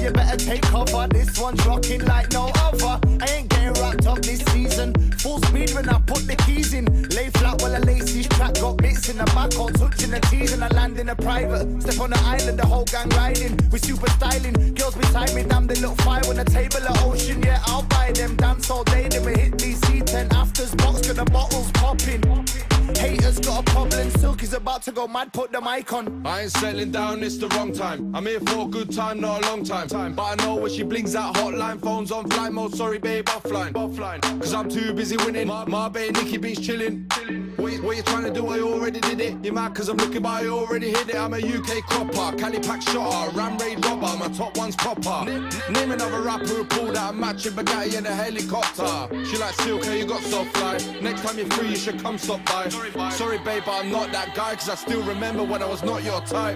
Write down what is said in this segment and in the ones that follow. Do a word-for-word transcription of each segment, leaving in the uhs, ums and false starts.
you better take cover. This one's rocking like no other. I ain't getting wrapped up this season. Full speed when I put the keys in. Lay flat while I lace this track. Got bits in the back, all touching the tees, and I land in a private. Step on the island, the whole gang riding. We super styling. Girls beside me, damn, they look fire on the table of ocean. Yeah, I'll buy them. Dance all day, then we hit D C ten. Afters, box, got the bottles popping. Haters got a problem. Silky's about to go mad, put the mic on. I ain't settling down, it's the wrong time. I'm here for a good time, not a long time. time. But I know when she blings that hotline. Phone's on flight mode, sorry babe, offline. offline. Cause I'm too busy winning. My, my babe, Nikki Beach chilling. What you, what you trying to do? I already did it. You mad cause I'm looking, but I already hit it. I'm a U K cropper, Cali pack shotter, Ram Raid robber, my top one's proper. Name, name another rapper who pulled out a matching Bugatti in a helicopter. She like Silky, you got so fly. Next time you're free, you should come stop by. Sorry, bye. Sorry babe, but I'm not that guy. Cause I still remember when I was not your type.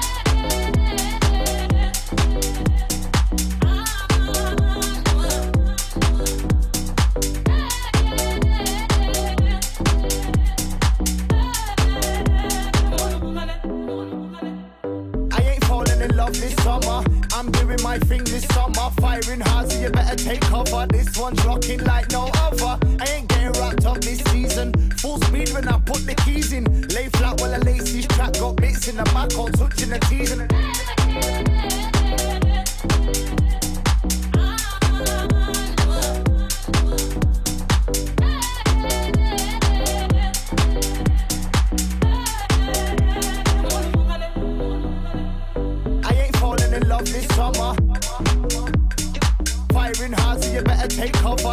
This summer, I'm doing my thing this summer. Firing hard, so you better take cover. This one's rocking like no other. I ain't getting wrapped up this season. Full speed when I put the keys in. Lay flat while I lace this track. Got bits in the back, all touching the tees. And this summer, firing hard, so you better take cover.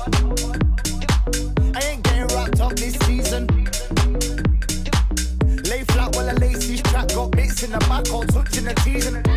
I ain't getting wrapped up this season. Lay flat while I lace this track. Got bits in the back, all touching the tees.